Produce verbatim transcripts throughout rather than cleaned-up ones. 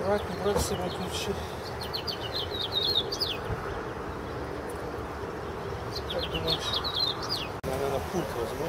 брать, не брать с собой ключи. Как думаешь? Наверное, пульт возьму.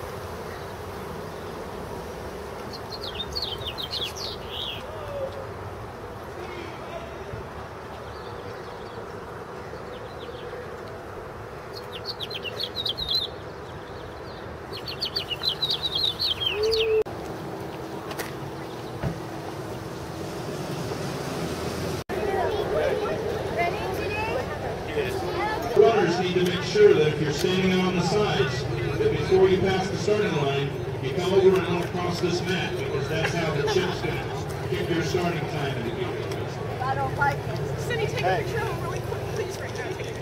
Runners need to make sure that if you're standing on the sides, that before you pass the starting line, you come over and don't cross this mat, because that's how the chip's going to kick your starting time into gear. I don't like it. Cindy, take a picture of him really quick, please, right now. Take a picture.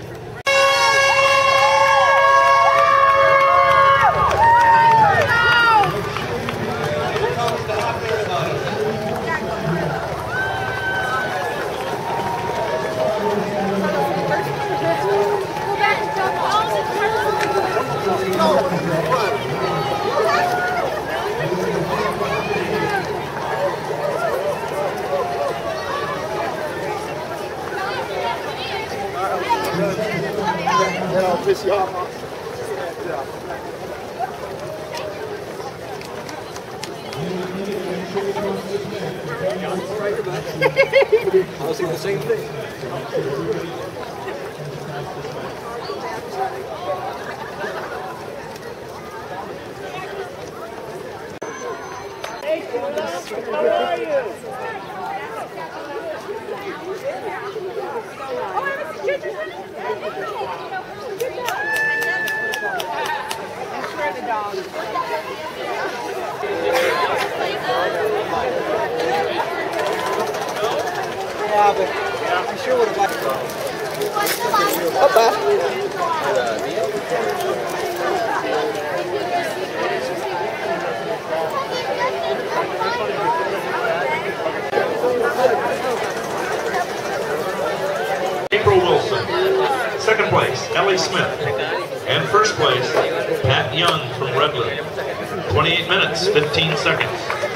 Then I'll piss you off. I was thinking the same thing. How are you? Oh, I haven't seen pictures of you. I'm sure the dog. Yeah, but I sure would have liked to. Up April Wilson. Second place, Ellie Smith. And first place, Pat Young from Redwood. twenty-eight minutes, fifteen seconds.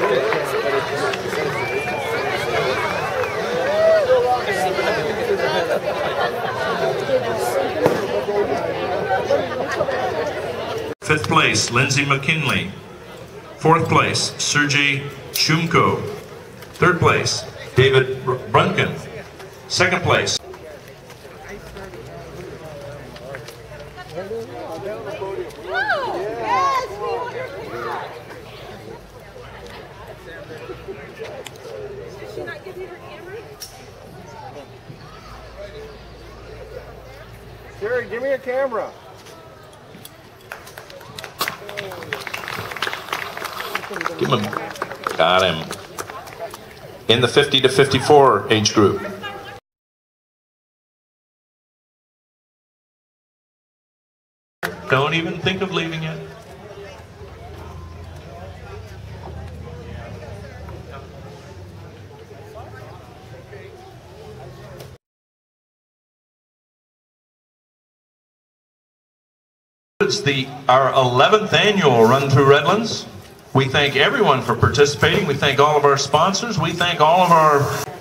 Fifth place, Lindsay McKinley. Fourth place, Sergey Shumko. Third place, David Brunken. Second place. Did she not give you her camera? Jerry, give me a camera. Give him. Got him. In the fifty to fifty-four age group. Don't even think of leaving yet. It's the our eleventh annual Run Through Redlands. We thank everyone for participating. We thank all of our sponsors. We thank all of our